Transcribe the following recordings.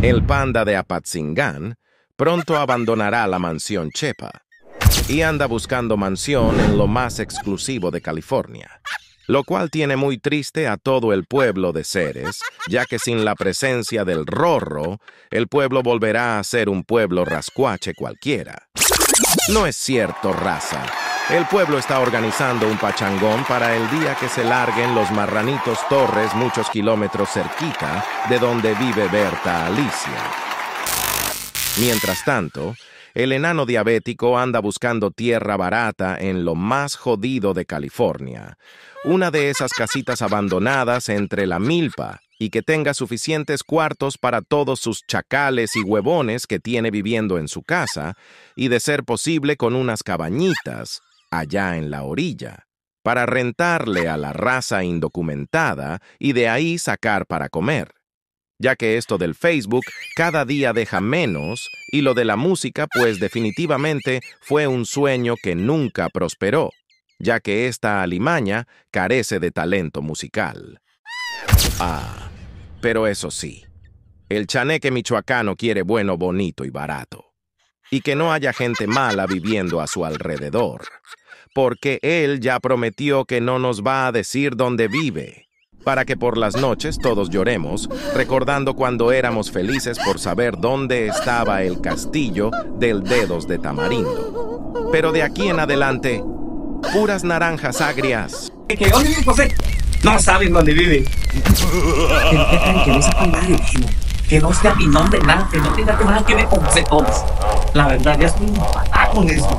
El panda de Apatzingán pronto abandonará la mansión Chepa y anda buscando mansión en lo más exclusivo de California, lo cual tiene muy triste a todo el pueblo de Ceres, ya que sin la presencia del Rorro, el pueblo volverá a ser un pueblo rascuache cualquiera. No es cierto, raza. El pueblo está organizando un pachangón para el día que se larguen los marranitos Torres muchos kilómetros cerquita de donde vive Berta Alicia. Mientras tanto, el enano diabético anda buscando tierra barata en lo más jodido de California, una de esas casitas abandonadas entre la milpa y que tenga suficientes cuartos para todos sus chacales y huevones que tiene viviendo en su casa, y de ser posible con unas cabañitas allá en la orilla, para rentarle a la raza indocumentada y de ahí sacar para comer, ya que esto del Facebook cada día deja menos y lo de la música pues definitivamente fue un sueño que nunca prosperó, ya que esta alimaña carece de talento musical. Ah, pero eso sí, el chaneque michoacano quiere bueno, bonito y barato, y que no haya gente mala viviendo a su alrededor, porque él ya prometió que no nos va a decir dónde vive, para que por las noches todos lloremos, recordando cuando éramos felices por saber dónde estaba el castillo del Dedos de Tamarindo. Pero de aquí en adelante, puras naranjas agrias. ¿Qué onda, José? No saben dónde vive. Que no sepa nadie, tío. Que no sea mi nombre, nada, que no tenga nada que ver con José Torres. La verdad, ya estoy enfadado con eso.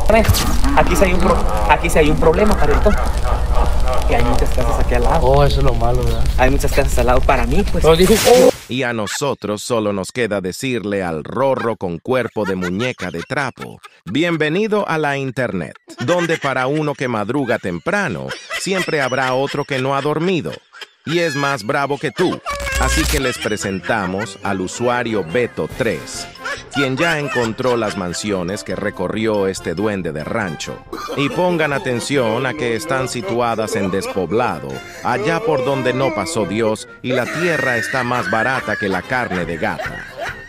Aquí sí hay un problema, Carlito. Que hay muchas casas aquí al lado. Oh, eso es lo malo, ¿verdad? Hay muchas casas al lado para mí, pues. Y a nosotros solo nos queda decirle al Rorro con cuerpo de muñeca de trapo: bienvenido a la internet, donde para uno que madruga temprano, siempre habrá otro que no ha dormido, y es más bravo que tú. Así que les presentamos al usuario Beto 3, quien ya encontró las mansiones que recorrió este duende de rancho. Y pongan atención a que están situadas en despoblado, allá por donde no pasó Dios, y la tierra está más barata que la carne de gata.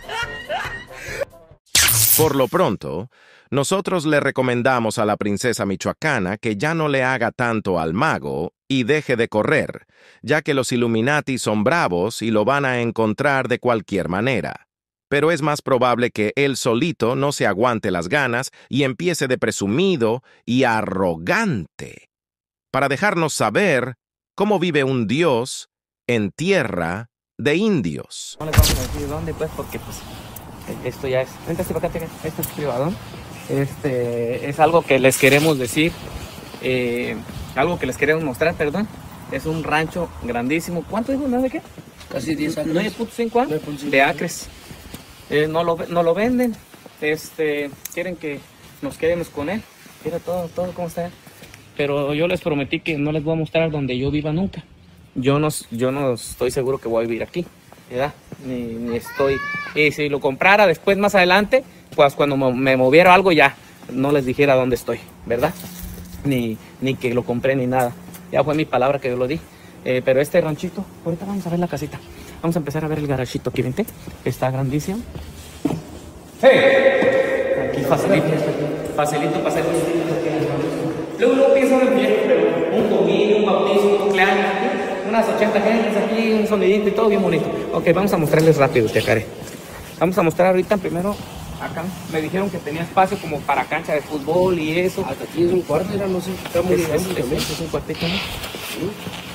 Por lo pronto, nosotros le recomendamos a la princesa michoacana que ya no le haga tanto al mago y deje de correr, ya que los Illuminati son bravos y lo van a encontrar de cualquier manera. Pero es más probable que él solito no se aguante las ganas y empiece de presumido y arrogante, para dejarnos saber cómo vive un dios en tierra de indios. No les vamos a decir dónde, pues, porque pues esto ya es... Véntase para acá, esto es privado. Es algo que les queremos decir, algo que les queremos mostrar, perdón. Es un rancho grandísimo. ¿Cuánto dijo? ¿No de qué? Casi 10 acres. 9.5 de acres. No lo venden. Quieren que nos quedemos con él. Mira todo cómo está. Pero yo les prometí que no les voy a mostrar donde yo viva nunca. Yo no estoy seguro que voy a vivir aquí, ¿verdad? Ni estoy... Y si lo comprara después, más adelante, pues cuando me moviera algo ya no les dijera dónde estoy, ¿verdad? Ni que lo compré ni nada. Ya fue mi palabra que yo lo di. Pero este ranchito, ahorita vamos a ver la casita. Vamos a empezar a ver el garachito aquí, vente. Está grandísimo. ¡Hey! Aquí facilito pasar. Luego pienso en el viejo, pero un domingo, un bautizo, un cumpleaños, unas 80 gentes aquí, un sonidito y todo bien bonito. Ok, vamos a mostrarles rápido, te acaré. Vamos a mostrar ahorita primero acá. Me dijeron que tenía espacio como para cancha de fútbol y eso. Hasta aquí es un cuarto, mira, no sé, está muy grande también. Es un cuartito, ¿no? Sí.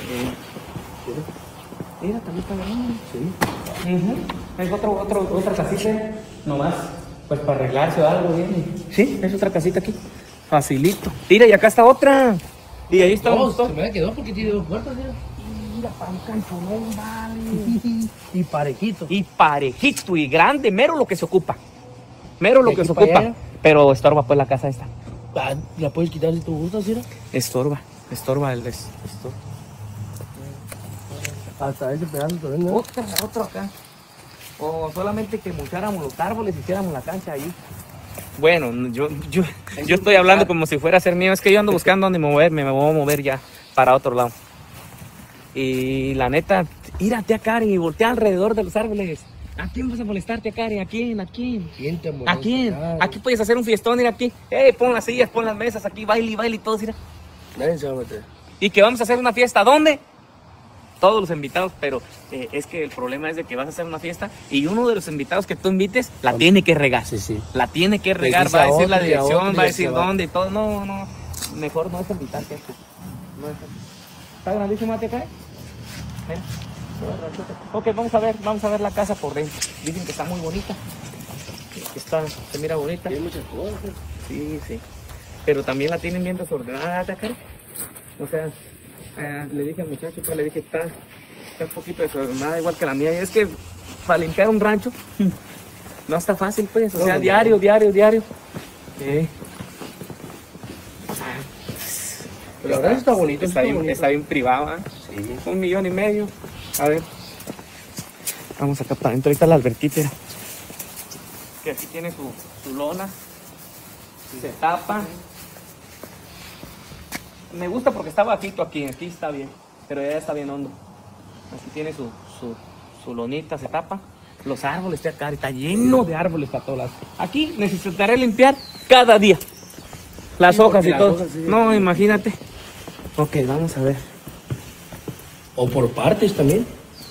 Mira, también está grande. Sí. Es otra casita, nomás, pues para arreglarse o algo bien. Sí, es otra casita aquí. Facilito. Mira, y acá está otra. Y ahí está No, se me quedó porque tiene 2 puertas, mira. Mira, para un canchonón, vale. Y parejito. Y parejito y grande, mero lo que se ocupa. Mero lo De que aquí se para ocupa. allá. Pero estorba pues la casa esta. Ah, ¿la puedes quitar si tú gustas, mira? Estorba el estorba. Hasta ese pedazo también, ¿no? Otro acá. O solamente que multáramos los árboles y hiciéramos la cancha ahí. Bueno, yo estoy hablando como si fuera a ser mío. Es que yo ando buscando dónde moverme. Me voy a mover ya para otro lado. Y la neta, írate acá y voltea alrededor de los árboles. ¿A quién vas a molestarte, Cari? ¿A quién? ¿A quién? ¿Quién te molesta? ¿A quién? Nadie. Aquí puedes hacer un fiestón, mira aquí. Pon las sillas, pon las mesas aquí, baile, baile y todo, mira. Nadie se va a meter. Y que vamos a hacer una fiesta, ¿dónde? Todos los invitados, pero es que el problema es de que vas a hacer una fiesta y uno de los invitados que tú invites la tiene que regar. Sí, sí. La tiene que regar, dice va a a decir la otro y a dirección, otro y va a a decir se va. dónde y todo. No, no, mejor no es invitarte. No es. ¿Está grandísima te cae? Mira. Ok, vamos a ver la casa por dentro. Dicen que está muy bonita. Se mira bonita. Tiene muchas cosas. Sí, sí. Pero también la tienen bien desordenada, ¿te cae? O sea, le dije al muchacho, pues le dije, está un poquito desordenada, igual que la mía. Y es que para limpiar un rancho no está fácil, pues. O sea, No, diario. Pero la verdad está bonito. Está bien privado, ¿eh? Sí. 1,5 millones. A ver. Vamos acá para adentro. Ahorita la alberquita. Mira. Que aquí tiene su lona. Se tapa. Me gusta porque está bajito aquí. Aquí está bien. Pero ya está bien hondo. Aquí tiene su lonita. Se tapa. Los árboles de acá. Está lleno de árboles para todos lados. Aquí necesitaré limpiar cada día. Las Sí, hojas y porque todo. las hojas, sí. No, imagínate. Ok, vamos a ver. O por partes también.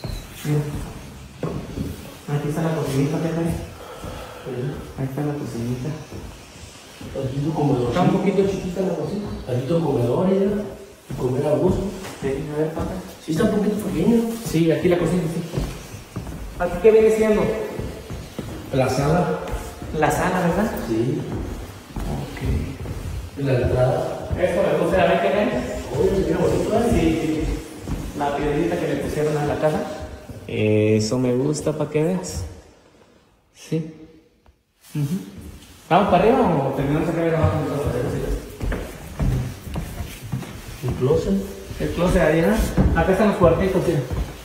Aquí está la cocinita, Pepe. Ahí está la cocinita. Aquí tu comedor. Está un poquito chiquita la cocina. Aquí tu comedor, ¿ya? Y comer a gusto. Sí, a ver, papá. Sí, está un poquito pequeño. Sí, aquí la cocina, sí. ¿Aquí qué viene siendo? La sala. La sala, ¿verdad? Sí. Ok. Y la entrada. Esto le puse a ver qué ven. Oye, mira bonito, ¿eh? Sí. La piedrita que le pusieron a la casa. Eso me gusta para que veas. Sí. ¿Vamos para arriba o terminamos acá abajo? Un closet. El closet ahí, ¿no? Acá están los cuartitos, sí.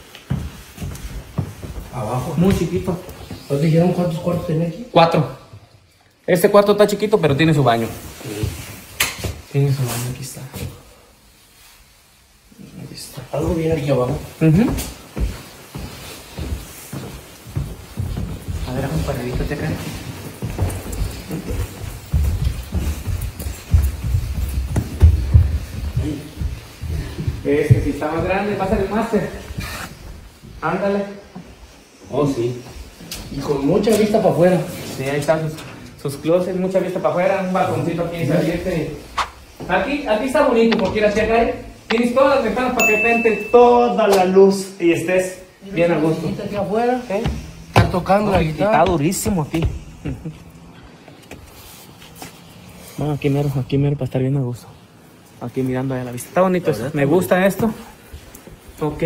Abajo. Muy chiquito. ¿Nos dijeron cuántos cuartos tenía aquí? 4. Este cuarto está chiquito, pero tiene su baño. Tiene su baño, aquí está. Ahí está. Algo bien aquí abajo. A ver, un paredito de acá. Este, si está más grande, va a ser el máster. Ándale. Oh, sí. Y con mucha vista para afuera. Sí, ahí están sus closets, mucha vista para afuera, un balconcito aquí saliente. Aquí está bonito, porque ir hacia acá. Tienes todas las ventanas para que te entre toda la luz y estés bien a gusto. Aquí afuera. ¿Eh? Está tocando la Está guitarra. durísimo aquí. No, aquí mero para estar bien a gusto. Aquí mirando a la vista. Está bonito eso. Me gusta esto. Ok.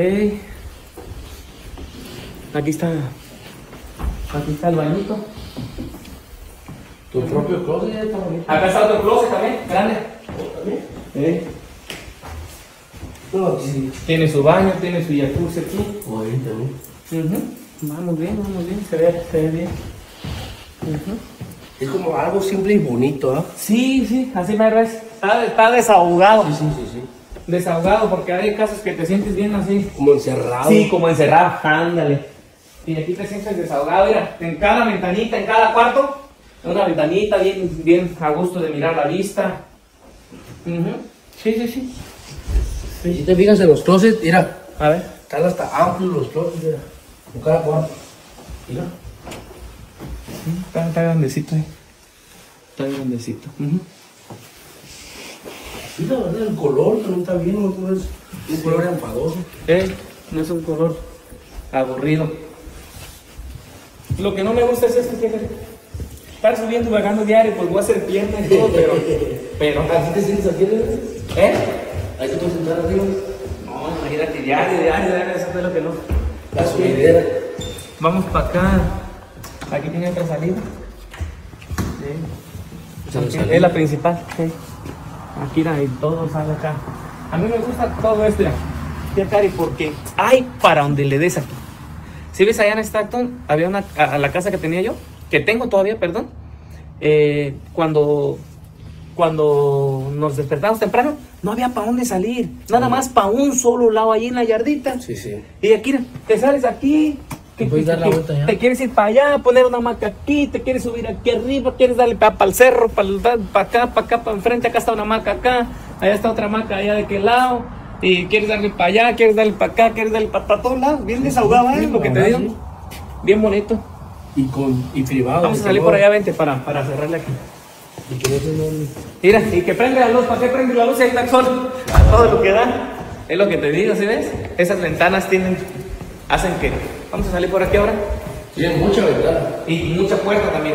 Aquí está el bañito. Tu propio closet ya está bonito. Acá está otro closet también, grande. ¿También? No, sí. Tiene su baño, tiene su jacuzzi aquí. Oye, también. Vamos bien, se ve bien. Es como algo simple y bonito, ¿ah? Sí, así me ves. Está desahogado. Sí. Desahogado porque hay casos que te sientes bien así. Como encerrado. Sí, como encerrado, ándale. Y aquí te sientes desahogado, mira, en cada ventanita, en cada cuarto, una ventanita bien a gusto de mirar la vista. Sí. Si te fijas en los closets, mira, A ver. están hasta amplios los closets, mira. En cada cuarto. Mira. Está grandecito ahí. Está grandecito. Sí, la verdad, el color también está bien, no es un color enfadoso. No es un color aburrido. Lo que no me gusta es esto, fíjate. Estar subiendo y bajando diario, pues voy a hacer piernas y todo, pero ¿Así te sientes aquí, ¿no? ¿eh? Ahí te puedes sentar arriba. No, imagínate, diario, eso es lo que no. La subidera. Vamos para acá. Aquí tiene otra salida. Otra Sí. salida. Es la principal. Sí. Aquí y todo sale acá. A mí me gusta todo esto. Mira, Cari, porque hay para donde le des aquí. Si ves allá en Stockton, había a la casa que tenía yo, que tengo todavía, perdón. Cuando nos despertamos temprano, no había para dónde salir. Nada más para un solo lado allí en la yardita. Sí. Y aquí te sales aquí, ¿Te puedes dar la vuelta ya? Te quieres ir para allá, poner una hamaca aquí, te quieres subir aquí arriba, quieres darle para el cerro, para acá, para enfrente, acá está una hamaca acá, allá está otra hamaca allá de aquel lado, y quieres darle para allá, quieres darle para acá, quieres darle para todos lados, bien desahogado, lo que te digo, sí. bien bonito. Y privado. Vamos a salir por allá, vente, para cerrarle aquí. Y que no tenga Mira, y que prende la luz, ¿para qué prende la luz si ahí está el sol? A todo lo que da, es lo que te digo, ¿sí ves? Esas ventanas hacen que... Vamos a salir por aquí ahora. tiene mucha ventana. Y mucha puerta también.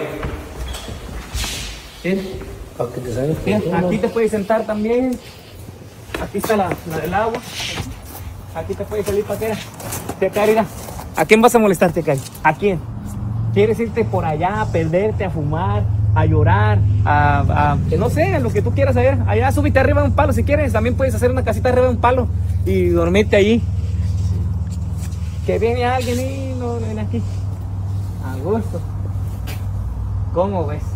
¿Sí? Para que te salgas Mira, con todo. aquí te puedes sentar también. Aquí está la del agua. Aquí te puedes salir para acá. Tecari, mira. ¿A quién vas a molestar, Tecari? ¿A quién? ¿Quieres irte por allá a perderte, a fumar, a llorar, no sé, lo que tú quieras hacer? Allá súbete arriba de un palo si quieres. También puedes hacer una casita arriba de un palo y dormirte allí. Que viene alguien y no viene aquí. A gusto. ¿Cómo ves?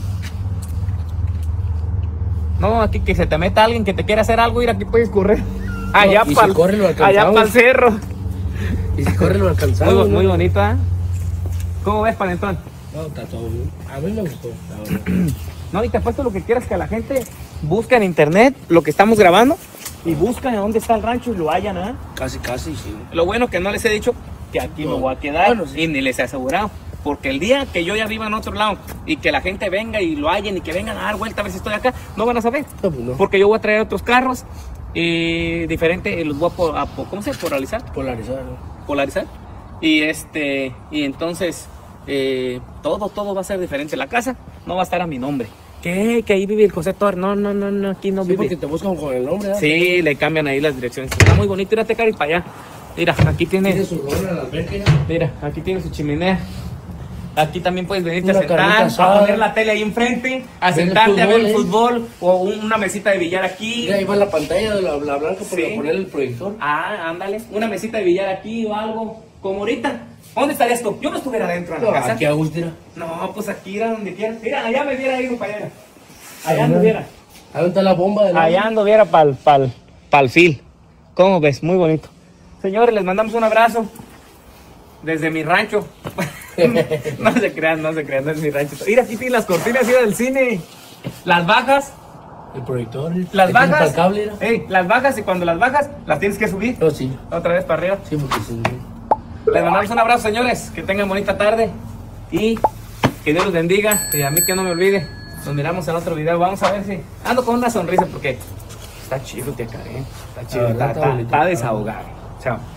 No, aquí que se te meta alguien que te quiera hacer algo, ir aquí puedes correr. Allá y si para corre, lo alcanzamos. el cerro. Y si corre lo alcanzamos. Muy bonito, ¿eh? ¿Cómo ves, Panetón? No, está todo bien. A mí me gustó, la verdad. No, y te apuesto lo que quieras que la gente busque en internet lo que estamos grabando y buscan a dónde está el rancho y lo hallan, ¿eh? Casi, sí. Lo bueno que no les he dicho que aquí me voy a quedar, Bueno, sí. y ni les he asegurado. Porque el día que yo ya viva en otro lado y que la gente venga y lo hallen y que vengan a dar vuelta a ver si estoy acá, no van a saber. No, pues no. Porque yo voy a traer otros carros diferentes, los voy a ¿cómo se dice? Polarizar. Polarizar. Y entonces todo va a ser diferente. La casa no va a estar a mi nombre. ¿Qué? Que ahí vive el José Torres. No, aquí no Sí, vive. porque te buscan con el nombre, ¿verdad? Sí, le cambian ahí las direcciones. Está muy bonito, irate, Cari, para allá. Mira, aquí Tiene tiene, su rol en la alberca. mira, aquí tiene su chimenea. Aquí también puedes venirte Una a sentar, carnita a asada. poner la tele ahí enfrente, a Ver el sentarte a ver el fútbol, fútbol o una mesita de billar aquí. Mira, ahí va la pantalla de la blanca para Sí. poner el proyector. Ah, ándale, una mesita de billar aquí o algo, como ahorita. ¿Dónde estarías tú? Yo no estuviera adentro en la No, casa. aquí a gusto, mira. No, pues aquí era donde quiera. Mira, allá me hubiera ido para allá. Allá anduviera. Ahí está la bomba de la... Allá anduviera pa'l fil. ¿Cómo ves? Muy bonito. Señores, les mandamos un abrazo desde mi rancho. No se crean, no es mi rancho. Mira, aquí tienen las cortinas del cine. Las bajas, El proyector. las Ahí bajas. tienes para el cable, mira. Las bajas y cuando las bajas, las tienes que subir. No, sí. Otra vez para arriba. Sí, porque sí. Les mandamos un abrazo, señores. Que tengan bonita tarde. Y que Dios los bendiga. Y a mí que no me olvide. Nos miramos en otro video. Vamos a ver si... Ando con una sonrisa porque está chido, tía Karen. Está chido, La verdad, está bonito. está desahogado. Chao.